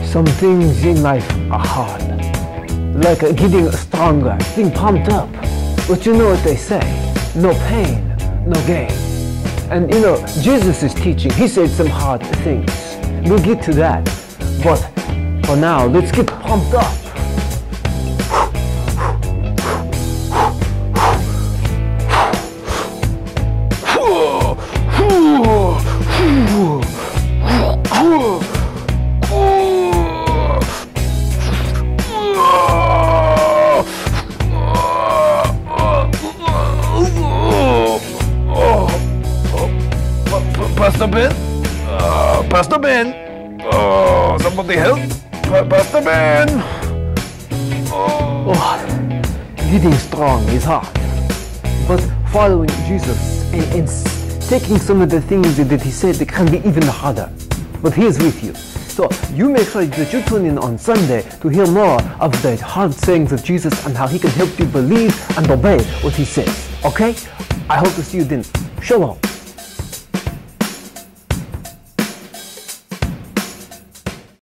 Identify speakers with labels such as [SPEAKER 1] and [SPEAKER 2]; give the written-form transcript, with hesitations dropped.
[SPEAKER 1] Some things in life are hard, like getting stronger, being pumped up. But you know what they say, no pain, no gain. And you know, Jesus is teaching, he said some hard things. We'll get to that, but for now, let's get pumped up.
[SPEAKER 2] Pastor Ben? Pastor Ben? Oh, somebody help? Pastor Ben?
[SPEAKER 1] Oh, getting strong is hard, but following Jesus and taking some of the things that he said, it can be even harder. But he is with you. So you make sure that you tune in on Sunday to hear more of the hard sayings of Jesus and how he can help you believe and obey what he says. Okay? I hope to see you then. Shalom.